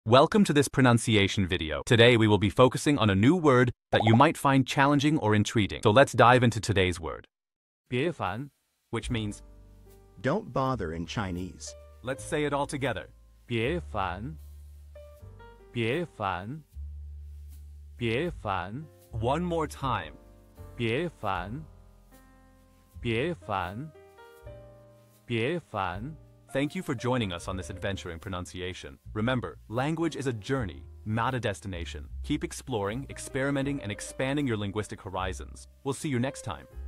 Welcome to this pronunciation video. Today we will be focusing on a new word that you might find challenging or intriguing. So let's dive into today's word. 别烦, which means Don't bother in Chinese. let's say it all together. 别烦，别烦，别烦， One more time. 别烦，别烦，别烦。 Thank you for joining us on this adventure in pronunciation. Remember, language is a journey, not a destination. Keep exploring, experimenting, and expanding your linguistic horizons. We'll see you next time.